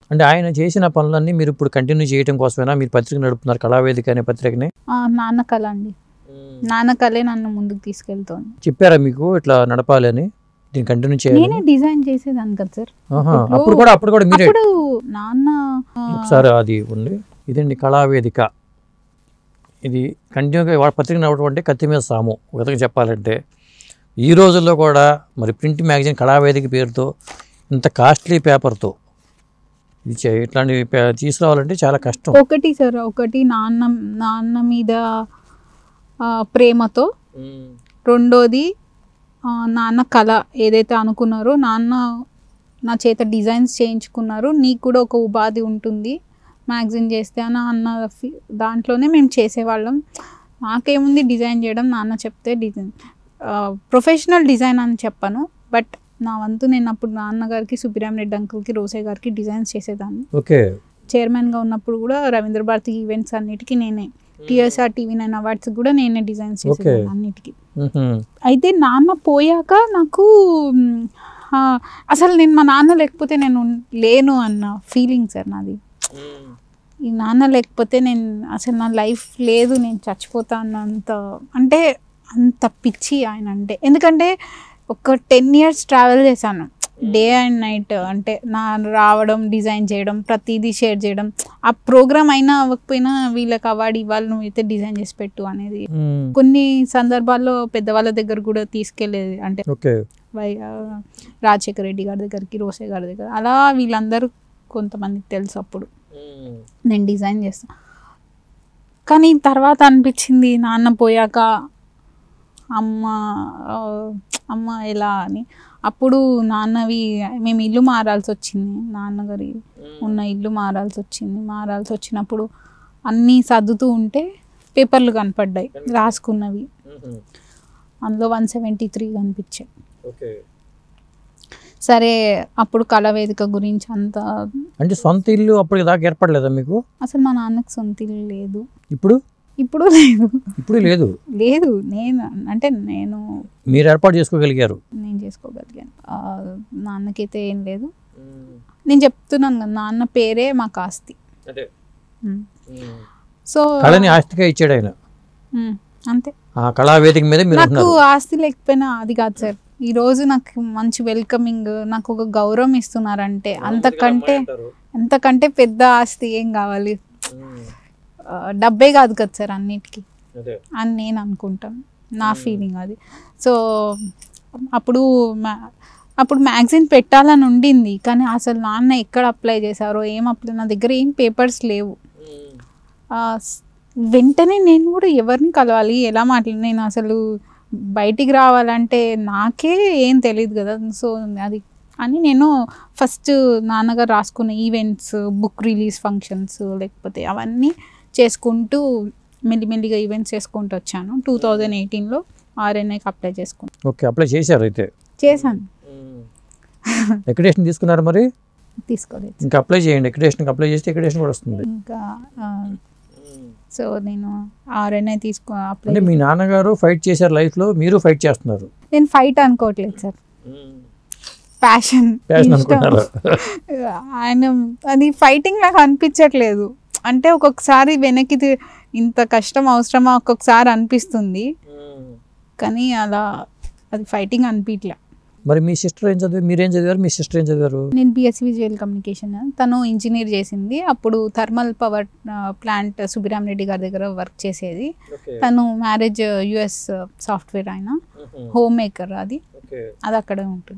అంటే ఆయన చేసిన పనులన్నీ మీరు ఇప్పుడు కంటిన్యూ చేయడం కోసమేనా మీరు పత్రిక నడుపుతున్నారు, కళావేదిక అనే పత్రికని? నాన్న కళ అండి, నాన్న కళే నన్ను ముందుకు తీసుకెళ్తోంది. చెప్పారా మీకు ఇట్లా నడపాలి అని, దీన్ని కంటిన్యూ చేయాలి? నేనే డిజైన్ చేసేదాన్ని కదా సార్ అప్పుడు కూడా మీరే? అప్పుడు నాన్న ఒకసారి అది ఉంది, ఇదండి కళావేదిక. ఇది కంటిన్యూగా పత్రిక నడవడం అంటే కత్తి మీద సాము ఒక విధంగా చెప్పాలంటే. ఈ రోజుల్లో కూడా మరి ప్రింట్ మ్యాగజైన్ కళావేదిక పేరుతో ఇంత కాస్ట్లీ పేపర్తో ఇది ఇట్లాంటివి తీసుకురావాలంటే చాలా కష్టం. ఒకటి సార్, ఒకటి నాన్న మీద ప్రేమతో, రెండోది నాన్న కళ ఏదైతే అనుకున్నారో నాన్న నా చేత డిజైన్స్ చేయించుకున్నారు, నీకు కూడా ఒక ఉపాధి ఉంటుంది మ్యాగజైన్ చేస్తే అని అన్న దాంట్లోనే మేము చేసేవాళ్ళం. నాకేముంది డిజైన్ చేయడం, నాన్న చెప్తే డిజైన్ ప్రొఫెషనల్ డిజైన్ అని చెప్పను, బట్ నా వంతు నేను అప్పుడు నాన్నగారికి, సుబ్బిరామరెడ్డి అంకుల్కి, రోసే గారికి డిజైన్స్ చేసేదాన్ని. ఓకే. చైర్మన్గా ఉన్నప్పుడు కూడా రవీంద్ర భారతి ఈవెంట్స్ అన్నిటికీ నేనే, TSR TV9 అవార్డ్స్ కూడా నేనే డిజైన్స్ చేసేదాన్ని అన్నిటికీ. అయితే నాన్న పోయాక నాకు అసలు నేను మా నాన్న లేకపోతే నేను లేను అన్న ఫీలింగ్ సార్ నాది. ఈ నాన్న లేకపోతే నేను అసలు నా లైఫ్ లేదు, నేను చచ్చిపోతా అన్నంత, అంటే అంత పిచ్చి ఆయన అంటే. ఎందుకంటే ఒక 10 years ట్రావెల్ చేశాను డే అండ్ నైట్, అంటే నా రావడం, డిజైన్ చేయడం, ప్రతిదీ షేర్ చేయడం. ఆ ప్రోగ్రామ్ అయినా అవ్వకపోయినా వీళ్ళకి అవార్డు ఇవ్వాలి, నువ్వు అయితే డిజైన్ చేసి పెట్టు అనేది. కొన్ని సందర్భాల్లో పెద్దవాళ్ళ దగ్గర కూడా తీసుకెళ్ళేది, అంటే రాజశేఖర రెడ్డి గారి దగ్గరికి, రోసే గారి దగ్గర, అలా వీళ్ళందరూ కొంతమందికి తెలుసు అప్పుడు నేను డిజైన్ చేస్తాను. కానీ తర్వాత అనిపించింది నాన్న పోయాక అమ్మ ఎలా అని. అప్పుడు నాన్నవి మేము ఇల్లు మారాల్సి వచ్చింది, నాన్నగారి ఉన్న ఇల్లు మారాల్సి వచ్చినప్పుడు అన్నీ సర్దుతూ ఉంటే పేపర్లు కనపడ్డాయి రాసుకున్నవి, అందులో 173 కనిపించాయి. సరే అప్పుడు కళావేదిక గురించి అంతా. అంటే సొంత ఇల్లు అప్పుడు దాకా ఏర్పడలేదా మీకు? అసలు మా నాన్నకి సొంత ఇల్లు లేదు. ఇప్పుడు లేదు. ఇప్పుడు లేదు. నేను మీరు ఏర్పాటు చేసుకోగలిగారు? నేను చేసుకోగలిగాను. నాన్నకైతే ఏం లేదు. నేను చెప్తున్నాను కదా, నాన్న పేరే మాకు ఆస్తి. సో కళని ఆస్తిగా ఇచ్చాడు ఆయన అంతే. ఆ కళావేదిక మీద నాకు ఆస్తి లేకపోయినా అది కాదు సార్, ఈ రోజు నాకు మంచి వెల్కమింగ్, నాకు ఒక గౌరవం ఇస్తున్నారంటే అంతకంటే పెద్ద ఆస్తి ఏం కావాలి? డబ్బే కాదు కదా సార్ అన్నిటికీ అని నేను అనుకుంటాను, నా ఫీలింగ్ అది. సో అప్పుడు మ్యాగజైన్ పెట్టాలని ఉండింది, కానీ అసలు నాన్న ఎక్కడ అప్లై చేశారో నా దగ్గర ఏం పేపర్స్ లేవు. వెంటనే నేను కూడా ఎవరిని కలవాలి, ఎలా మాట్లాడి, నేను అసలు బయటికి రావాలంటే నాకే ఏం తెలియదు కదా. సో అది అని నేను ఫస్ట్ నాన్నగారు రాసుకున్న ఈవెంట్స్, బుక్ రిలీజ్ ఫంక్షన్స్, లేకపోతే అవన్నీ చేసుకుంటూ మెల్లిమెల్లిగా ఈవెంట్స్ చేసుకుంటూ వచ్చాను. 2018లో RNAకి అప్లై చేసుకున్నాను. ఓకే, అప్లై చేశారు? అయితే చేశాను. ఎక్రిడేషన్ తీసుకున్నారు? మరి తీసుకోలేదు. ఇంకా అప్లై చేయండి, ఎక్రిడేషన్కి అప్లై చేస్తే ఎక్రిడేషన్ కూడా వస్తుంది. ఇంకా సో నేను RNA అప్లై. అంటే మీ నాన్నగారు ఫైట్ చేశారు లైఫ్లో, మీరు ఫైట్ చేస్తున్నారు? నేను ఫైట్ అనుకోవట్లేదు సార్, ప్యాషన్ అనుకుంటారు ఆయన. అది ఫైటింగ్ నాకు అనిపించట్లేదు. అంటే ఒక్కొక్కసారి వెనక్కి ఇంత కష్టం అవసరమా ఒక్కొక్కసారి అనిపిస్తుంది, కానీ అలా అది ఫైటింగ్ అనిపించలే. మరి మీ సిస్టర్ ఏం చదివారు, మీరేం చదివారు, మీ సిస్టర్ ఏం చదివారు? నేను BSc విజువల్ కమ్యూనికేషన్, తను ఇంజనీర్ చేసింది. అప్పుడు థర్మల్ పవర్ ప్లాంట్ సుబ్బిరామరెడ్డి గారి దగ్గర వర్క్ చేసేది. తను మ్యారేజ్ US సాఫ్ట్వేర్, ఆయన హోమ్ మేకర్, అది అక్కడే ఉంటుంది.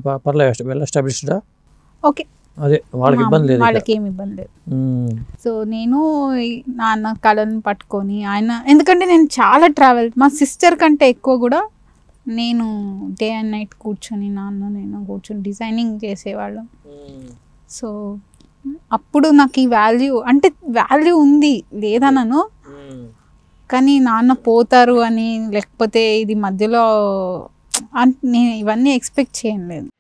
ఓకే, అదే వాళ్ళకి ఇబ్బంది లేదు, వాళ్ళకి ఏమి ఇబ్బంది లేదు. సో నేను నాన్న కళను పట్టుకొని ఆయన, ఎందుకంటే నేను చాలా ట్రావెల్, మా సిస్టర్ కంటే ఎక్కువ కూడా నేను డే అండ్ నైట్ కూర్చొని నేను కూర్చొని డిజైనింగ్ చేసేవాళ్ళం. సో అప్పుడు నాకు ఈ వాల్యూ ఉంది లేదనను, కానీ నాన్న పోతారు అని, లేకపోతే ఇది మధ్యలో నేను ఇవన్నీ ఎక్స్పెక్ట్ చేయలేదు.